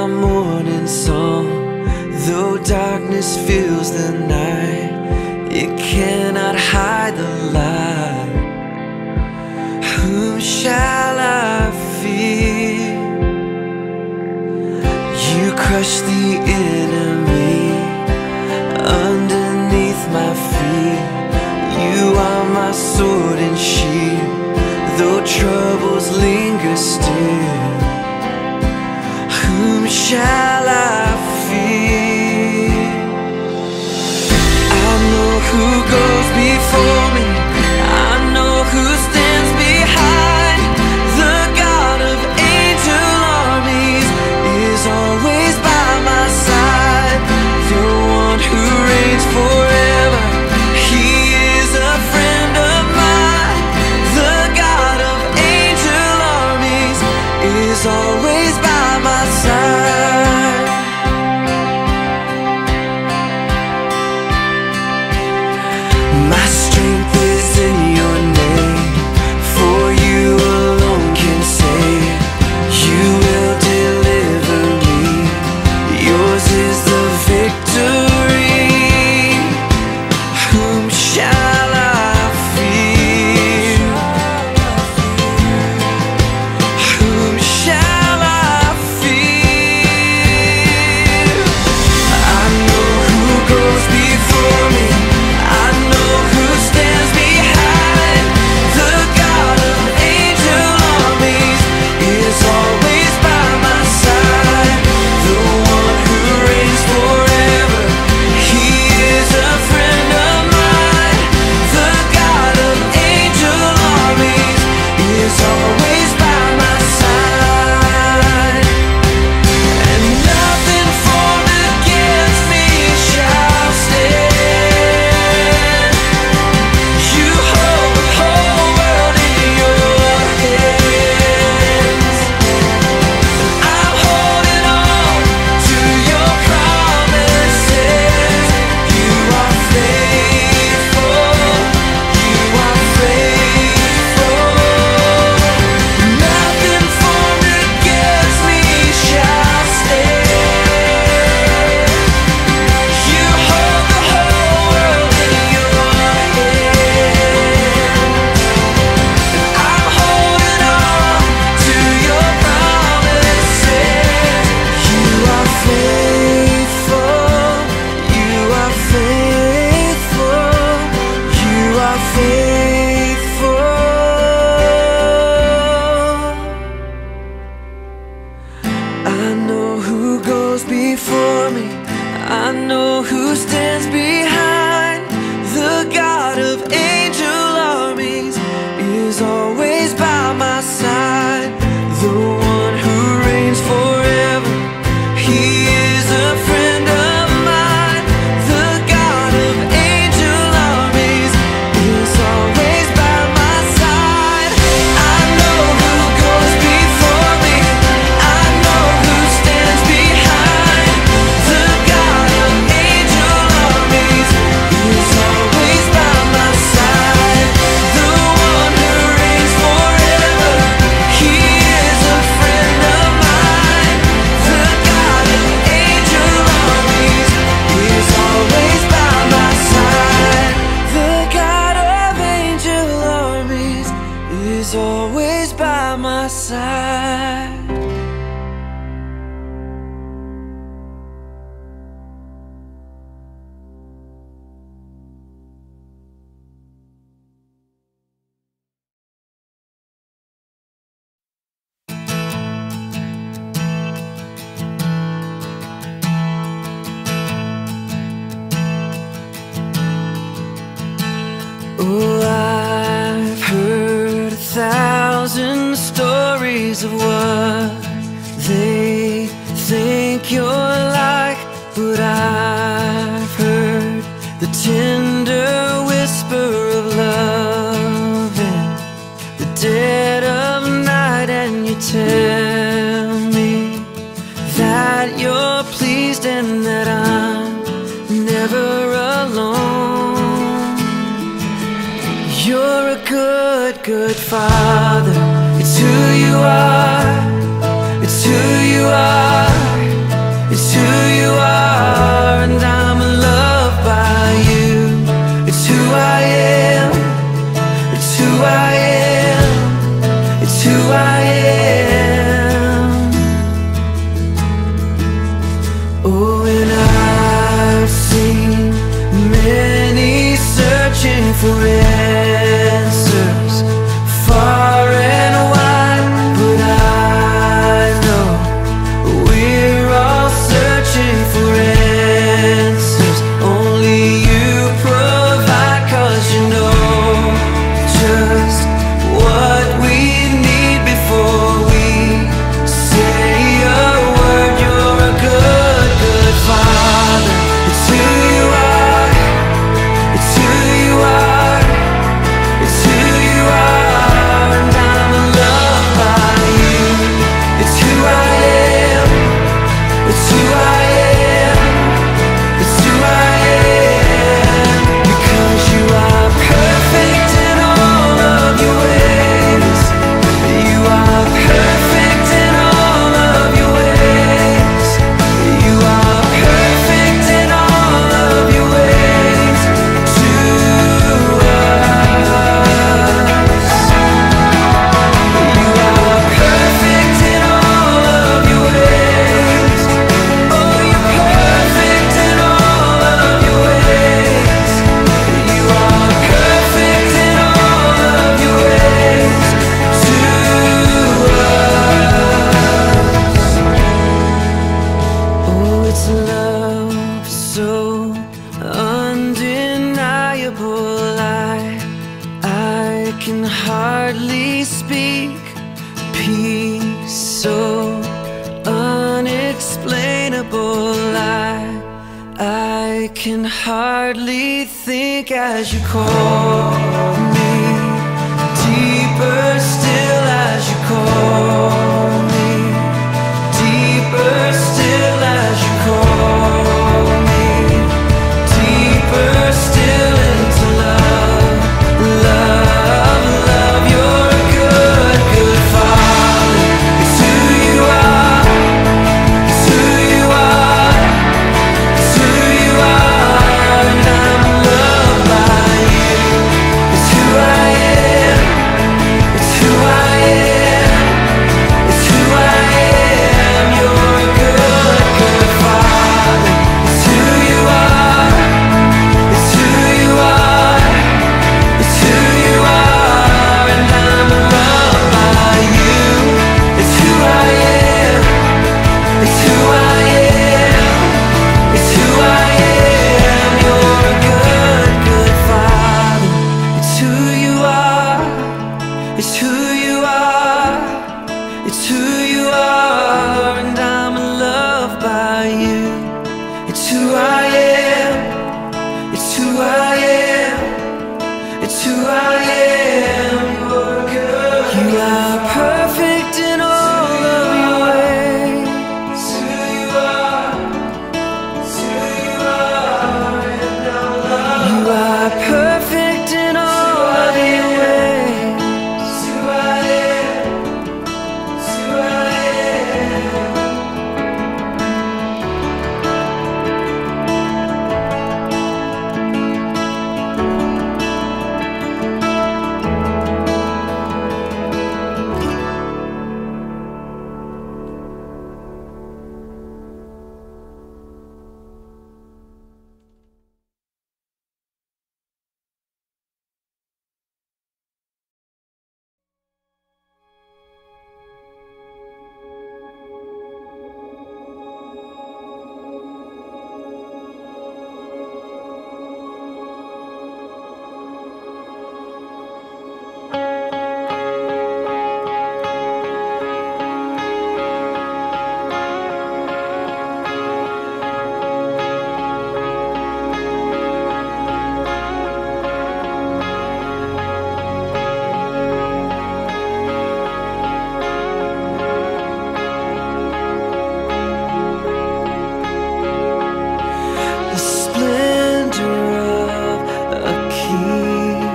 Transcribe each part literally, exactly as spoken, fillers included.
my morning song. Though darkness fills the night, it cannot hide the light. Whom shall I fear? You crush the enemy underneath my feet. You are my sword and shield, though troubles linger still. Whom shall I fear? I know who goes before me, I know who stands behind. The God of angel armies is always by my side. The one who reigns forever, he is a friend of mine. The God of angel armies is always by my side. My strength is in your name, for you alone can save. You will deliver me, yours is the victory. Whom shall I fear? Whom shall I fear? I know who goes before me, I know who stands behind. The God of angel armies is always by my side. The one who reigns forever, he is a friend of mine. The God of angel armies is always by my side. And nothing formed against me shall stand. You hold the whole world in your hands. I'm holding on to your promises. You are faithful, you are faithful. Nothing formed against me shall stand. You hold the whole world in your hands. I'm holding on to your promises. You are faithful, you are faithful, you are faithful. I know who goes before me, I know who stands behind. The God of angel armies is always by my side. The one who reigns forever, he is a friend of mine. The God of angel armies is always by my side. I know who goes before me, I know who stands behind. The God of angel armies is always by my side. The one who reigns forever, he is a friend of mine. The God of angel armies is always by my side. The God of angel armies is always by my side. Oh, I've heard a thousand stories of what they think you're like, but I've heard the tender whisper of love in the dead of night, and you tell me that you're pleased and that I'm never alone. You're a good, good father. It's who you are, it's who you are. so unexplainable. I, I can hardly think as you call me, deeper still as you call me, deeper still as you call me, deeper still into love, love, love. You're a good, good Father. It's who you are, it's who you are, it's who you are, and I'm loved by you. It's who I am, it's who I am, it's who I am. You're a good, good Father. It's who you are, it's who you are, it's who you are, and I'm loved by you. It's who I am, it's who I am, it's who I am. You're a good, good Father. It's who you are, it's who you are, it's who you are, and I'm loved by you. It's who I am, it's who I am, it's who I am. You're good. You are perfect in all of your ways. It's who you are, it's who you are, and I'm loved. You are perfect in all of your ways. It's who I am, it's who I am. The splendor of a king,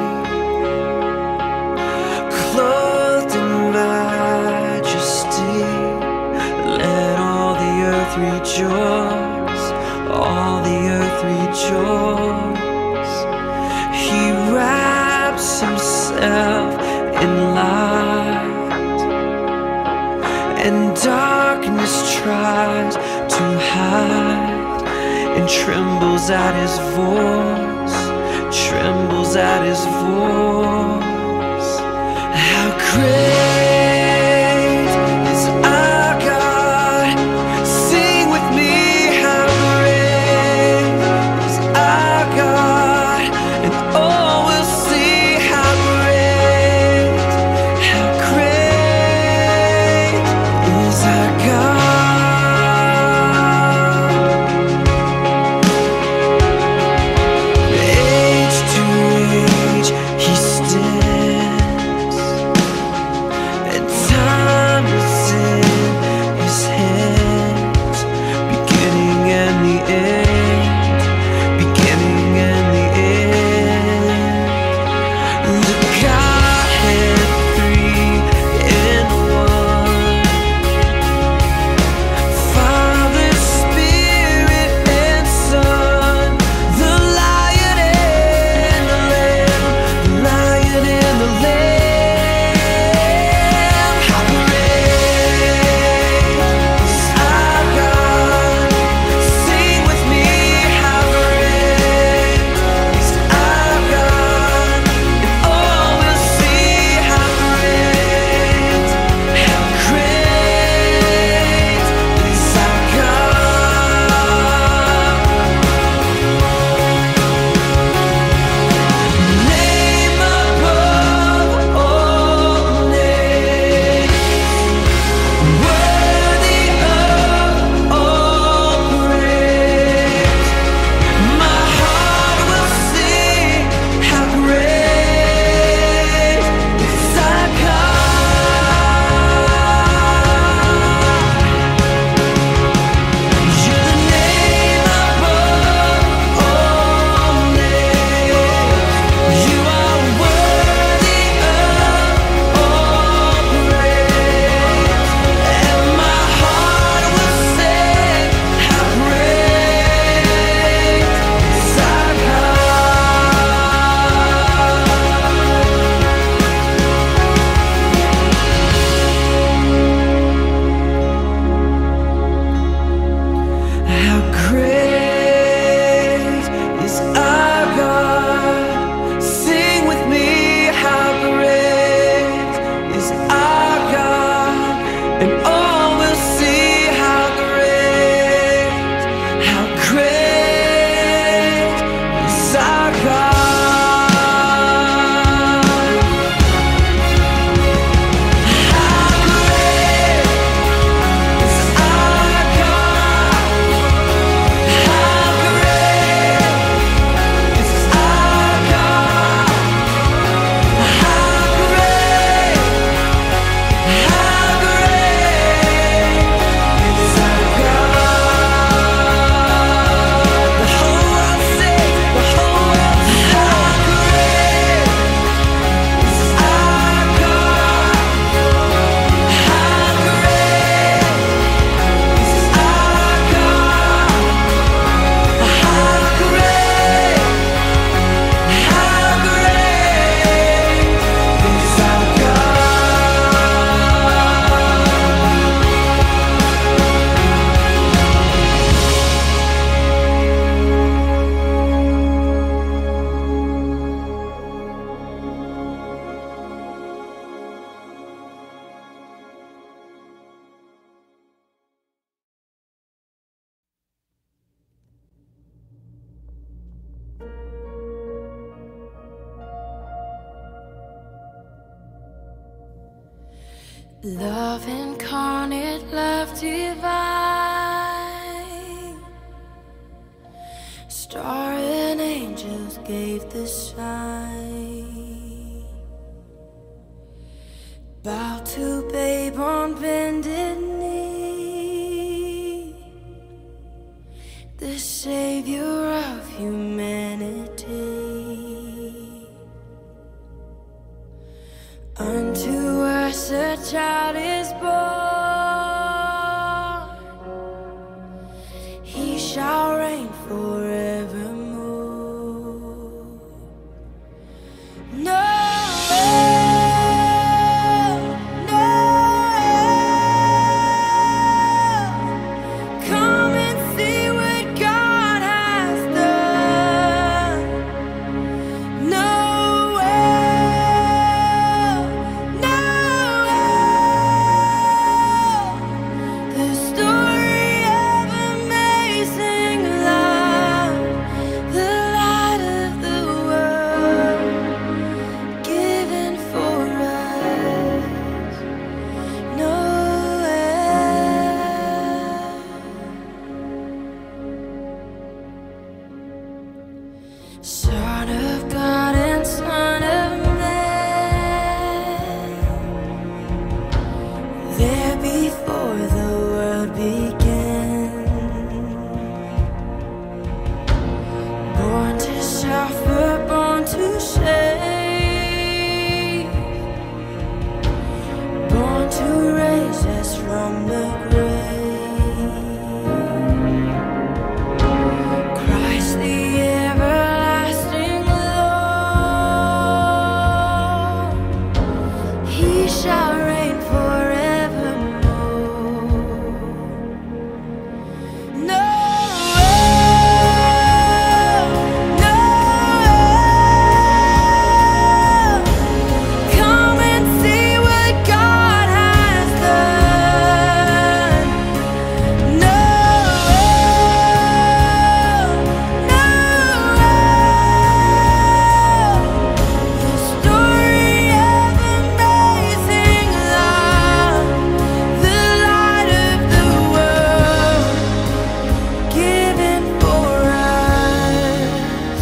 clothed in majesty. Let all the earth rejoice, all the earth rejoice. He wraps himself in light, and darkness tries to hide, and trembles at his voice, trembles at his voice. How great is our God? Sing with me, how great is our God, and all will see how great, how great is our God. Age to age he stands, Love incarnate, love divine. Star and angels gave the sign. Bow to babe on bended knee, the savior of humanity. Unto us a child is born, he shall reign forevermore. No, no, come and see what God has done. No. Son of God and Son of Man, there before the world began, born to suffer, born to save, born to raise us from the grave. Christ the shall reign forevermore. No, no, come and see what God has done. No, no, the story of amazing love, the light of the world, given for us.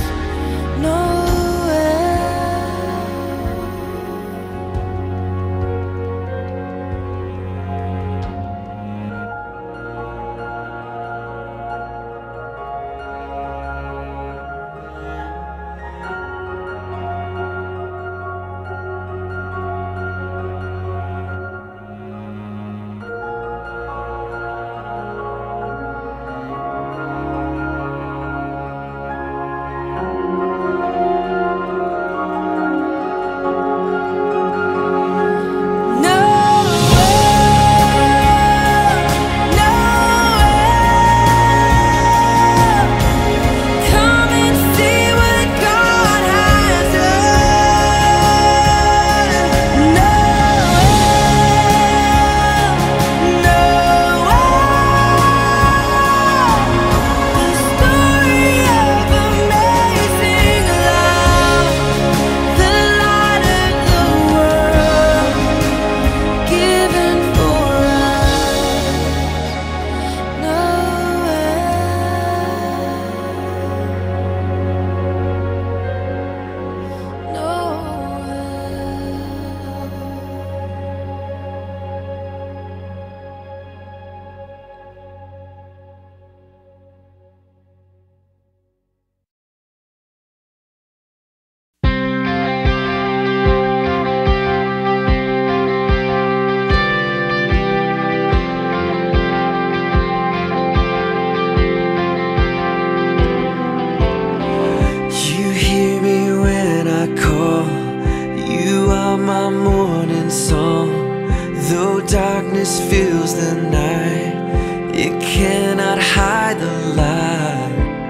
You hear me when I call, you are my morning song. Though darkness fills the night, it cannot hide the light.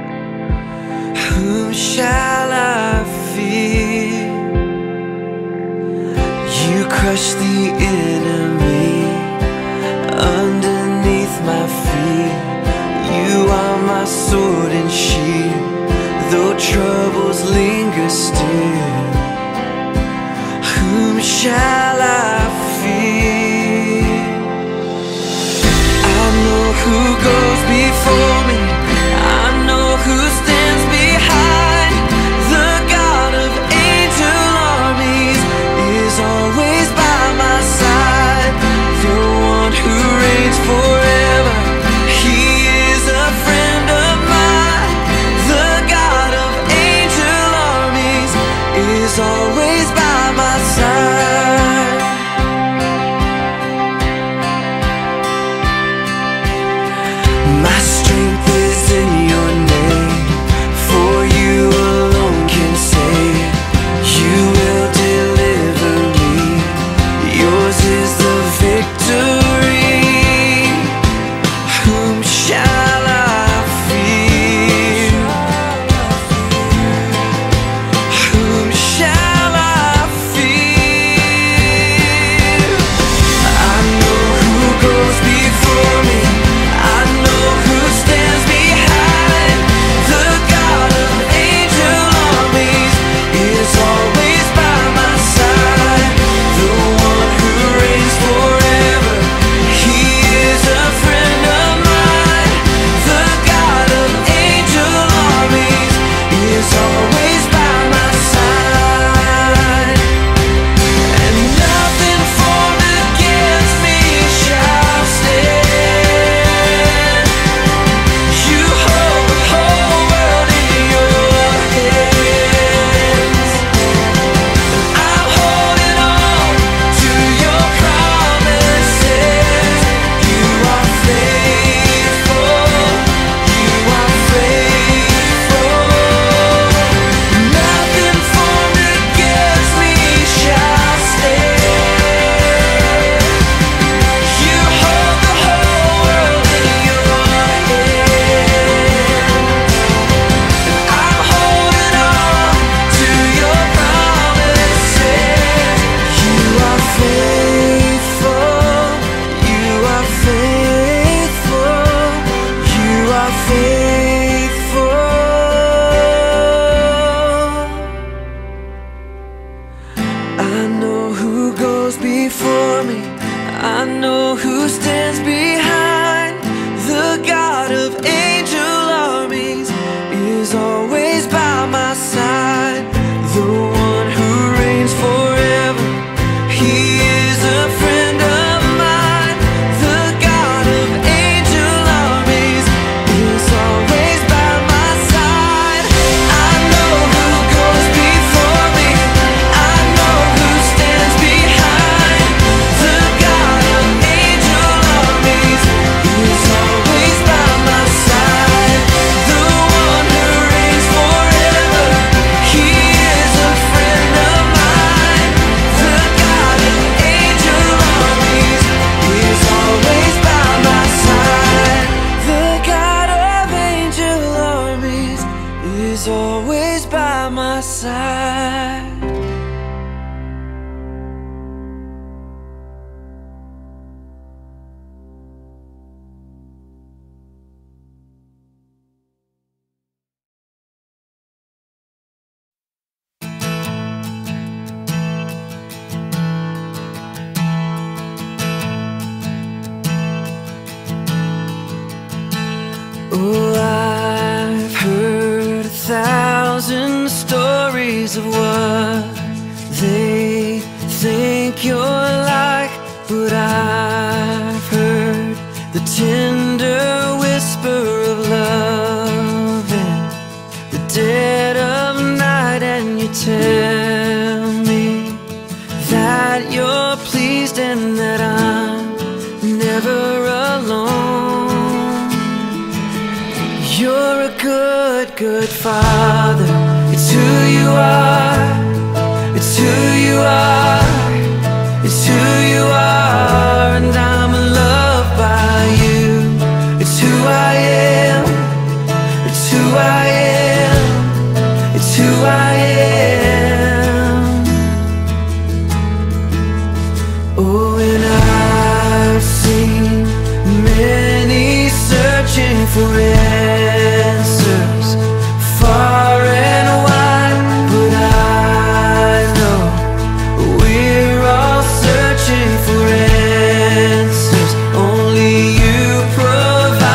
Whom shall I fear? You crush the enemy underneath my feet. You are my sword and shield, though troubles linger still. Whom shall I fear? who goes before me. I know who stands behind. The God of angel armies is always by my side. The one who reigns forever, he is a friend of mine. The God of angel armies is always by my side. My strength is in your name, for you alone can save. You will deliver me, yours is the victory. Whom shall I fear? Whom shall I fear? I know who goes before me. I know who stands behind. The God of angel armies is always by my side. The one who reigns forever, he is a friend of mine. The God of angel armies is always by my side. And nothing formed against me shall stand. You hold the whole world in your hands. I'm holding on to your promises. You are faithful. You are faithful. Nothing formed against me shall stand. You hold the whole world in your hands. I'm holding on to your promises. You are faithful. You are faithful. You are faithful. I know who goes before me. I know who stands behind. The God of angel armies is always by my side. The one who reigns forever, he is a friend of mine. The God of angel armies is always by my side. I know who goes before me. I know who stands behind. The God of angel armies is always by my side. The one who reigns forever, he is a friend of mine. The God of angel armies is always by my side. The God of angel armies is always by my side. Oh, I've heard a thousand stories of what they think you're like, but I've heard the tender whisper of love in the dead of night, and you tell me that you're pleased and that I'm never alone. You're a good, good father. It's who you are. It's who you are. It's who you are. And I'm loved by you. It's who I am. It's who I am. It's who I am. Oh, and I've seen many searching for answers far and wide, but I know we're all searching for answers only you provide.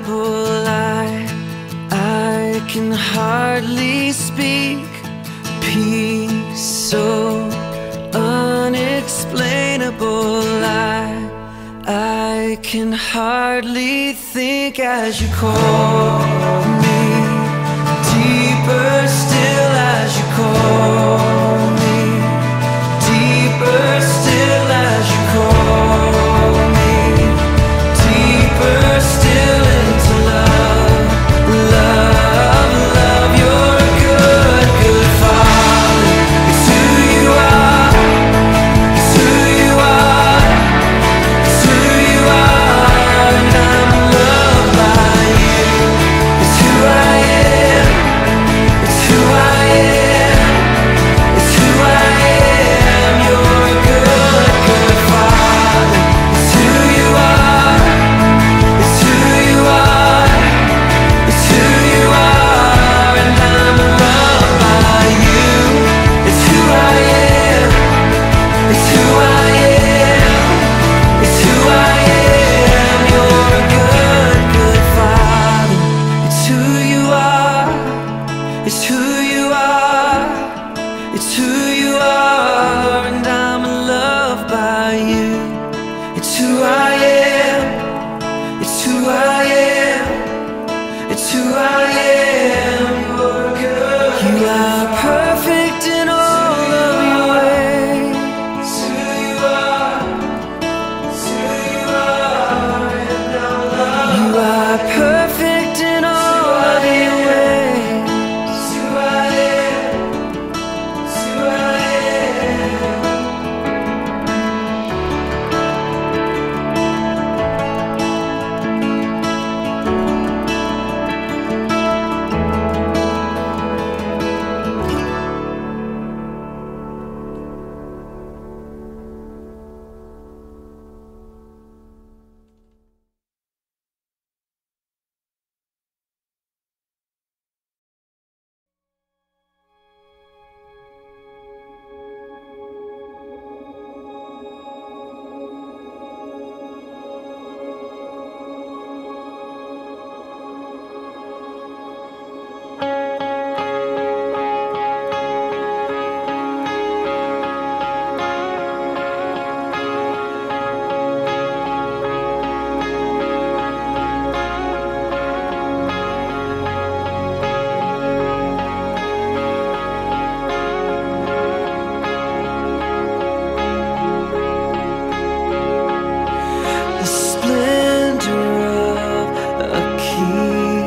unexplainable light. I can hardly speak. Peace so unexplainable light. I can hardly think as you call me. Deeper still as you call me. Deeper still as you call me. Deeper still into love. Love, love, you're a good, good Father. It's who you are. It's who you are. It's who you are. And I'm loved by you. It's who I am. It's who I am. It's who I am. You're a good, good Father. It's who you are. It's who you are. It's who you are. And I'm loved by you. It's who I am. It's who I am. It's who I am. You're a good, good Father. It's who you are. It's who you are. It's who you are. And I'm loved by you. It's who I am. It's who I am. It's who I am. You're good. You are perfect in all of your ways. It's who you are. It's who you are. And I'm loved. You are perfect in all of your ways. It's who I am. It's who I am. The splendor of a king,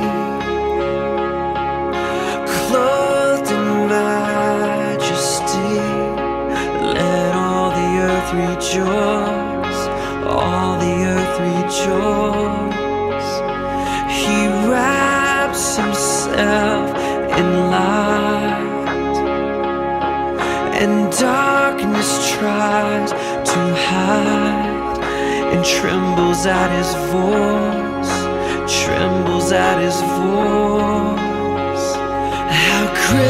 clothed in majesty. Let all the earth rejoice, all the earth rejoice. He wraps himself in light, and darkness tries to hide, and trembles at his voice, trembles at his voice. How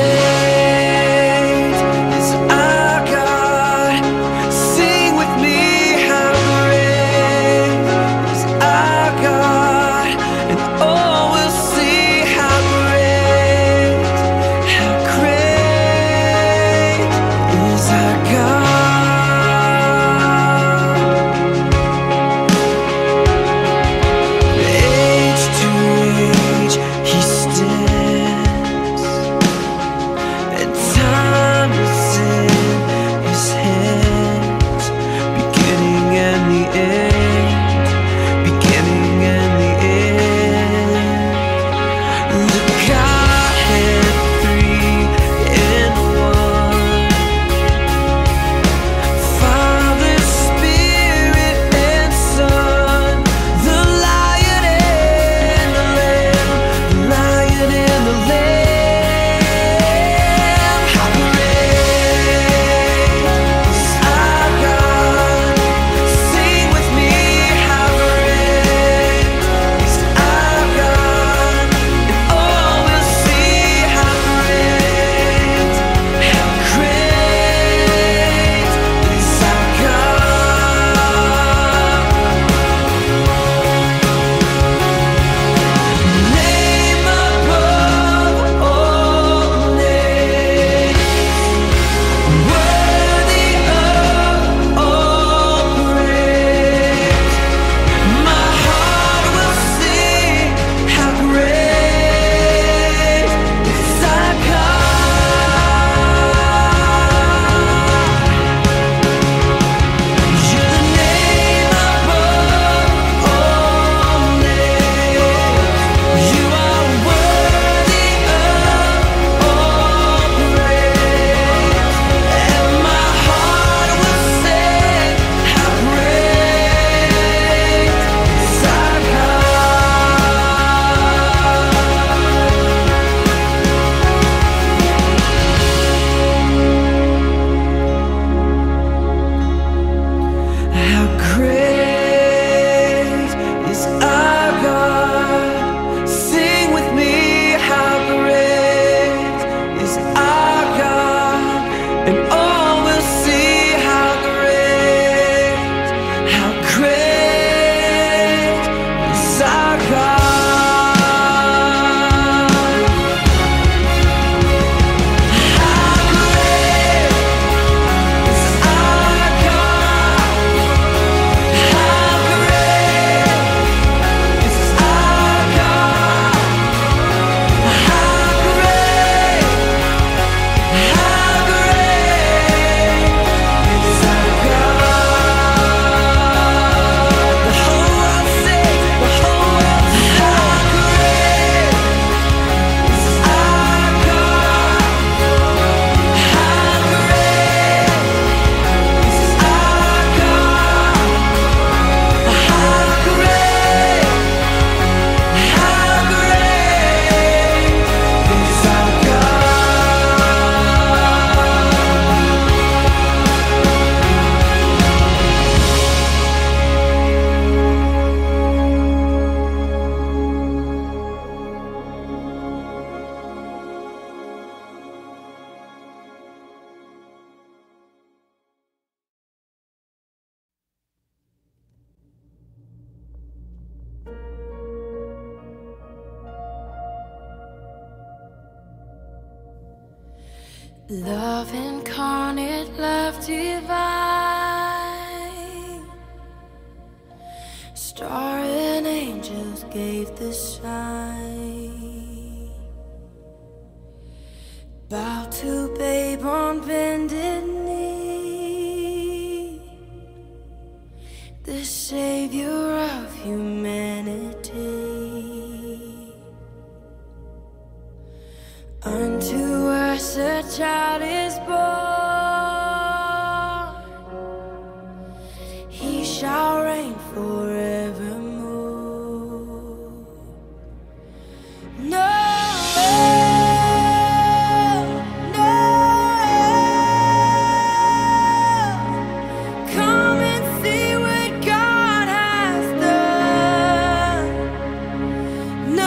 great is our God? Sing with me, how great is our God? And all will see how great, how great is our God. Age to age he stands, Love incarnate, love divine. Star and angels gave the sign. Bow to babe on bended knee, the savior of humanity. Unto us a child is born, he shall reign forevermore. No, no, come and see what God has done. No.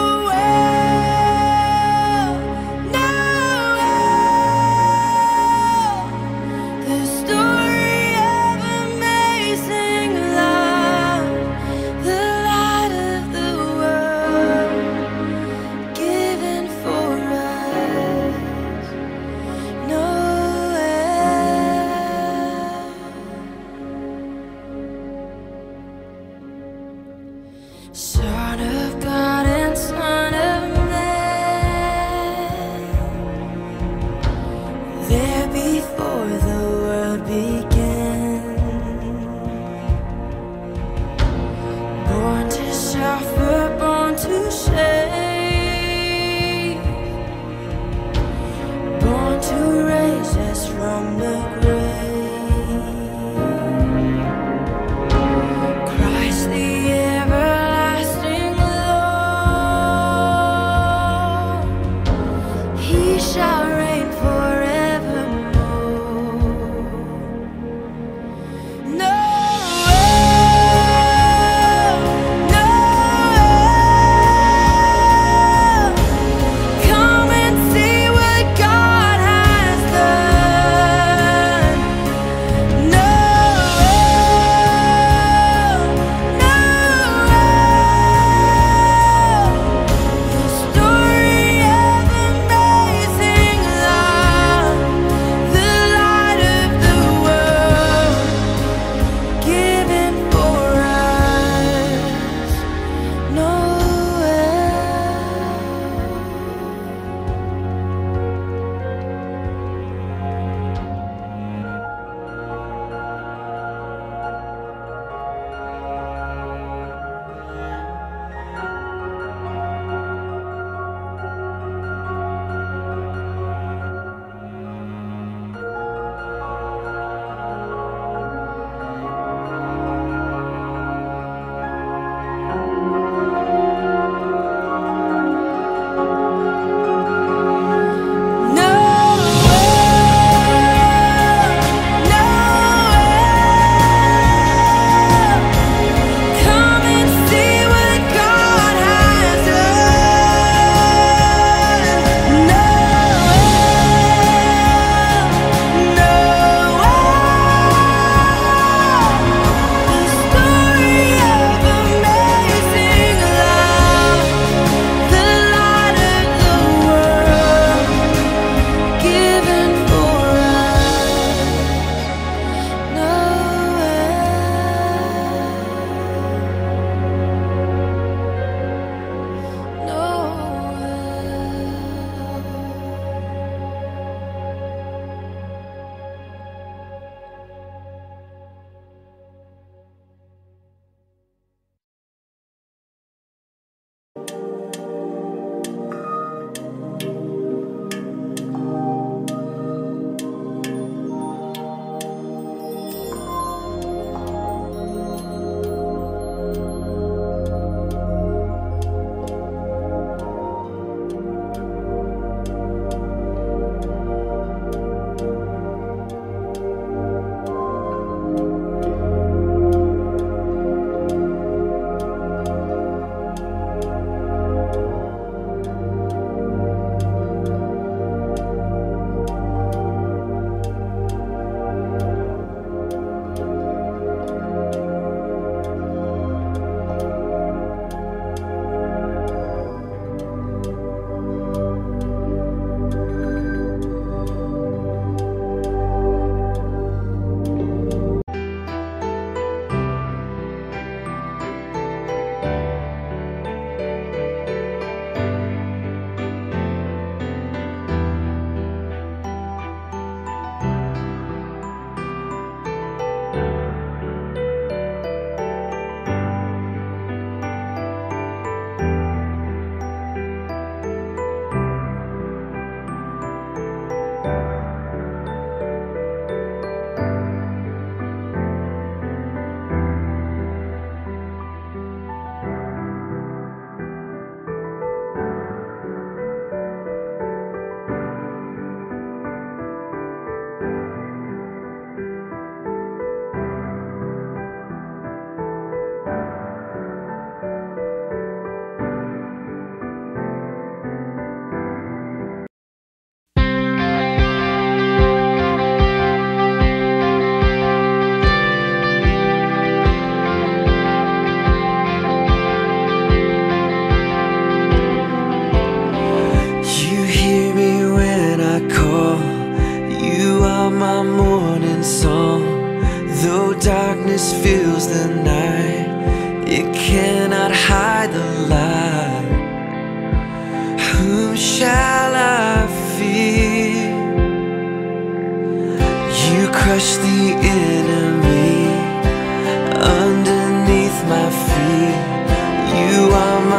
Son of God and Son of Man, there before the world began, born to suffer, born to save, born to raise us from the grave. Christ the shall reign forevermore. No, no,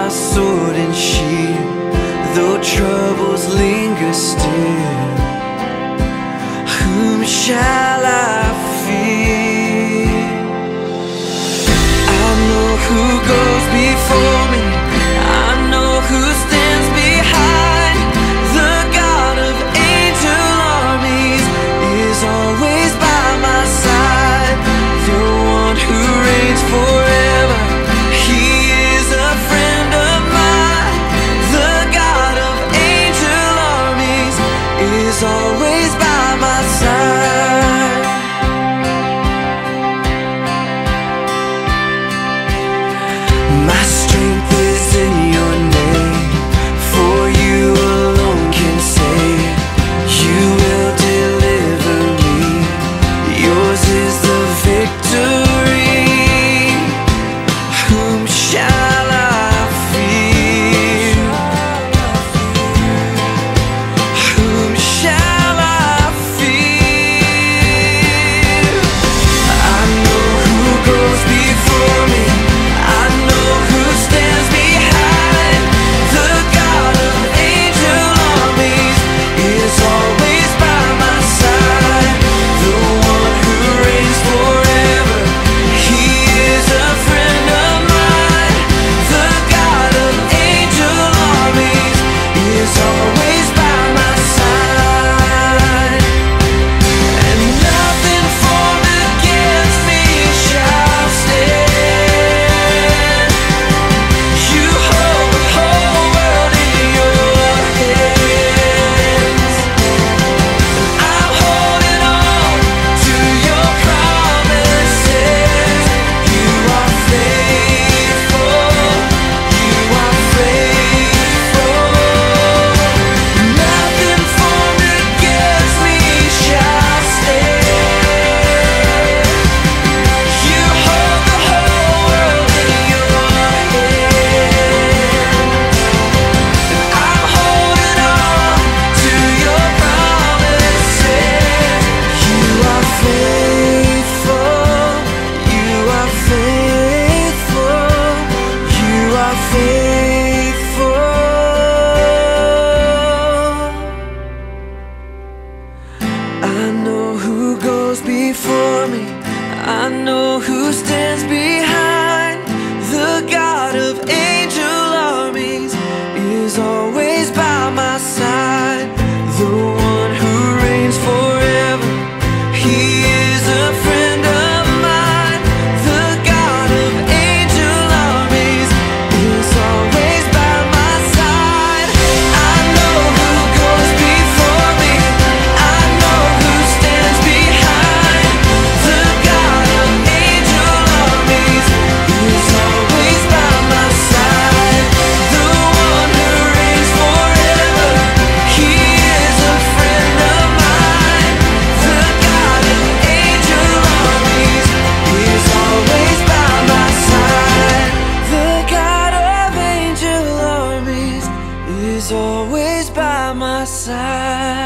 sword and shield, though troubles linger still. Whom shall I fear? I know who goes before me, I know who stands behind. The God of angel armies is always by my side. The one who reigns forever, he is a friend of mine. The God of angel armies is always by my side. My strength is in your name, for you alone can save. You will deliver me, yours is the victory. Whom shall I fear? Whom shall I fear? I know who goes before me, I know who stands behind. The God of angel armies is always by my side. The one who reigns forever, he is a friend of mine. The God of angel armies is always by my side. And nothing formed against me shall stand. You hold the whole world in your hands. I'm holding on to your promises. You are faithful, you are faithful. Nothing formed against me shall stand. You hold the whole world in your hands. I'm holding on to your promises. You are faithful, you are faithful, you are faithful. I know who goes before me, I know who stands behind. The God of angel armies is always by my side. The one who reigns forever, he is a friend of mine. The God of angel armies is always by my side. I know who goes before me, I know who stands behind. The God of angel armies is always by my side. The one who reigns forever, he is a friend of mine. The God of angel armies is always by my side. The God of angel armies is always by my side.